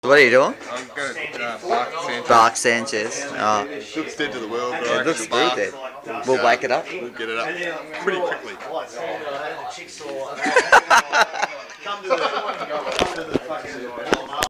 What are you doing? I'm going to Bark Sanchez. Bark Sanchez. Oh, Looks dead to the world, but it looks real dead. We'll wake it up. We'll get it up pretty quickly.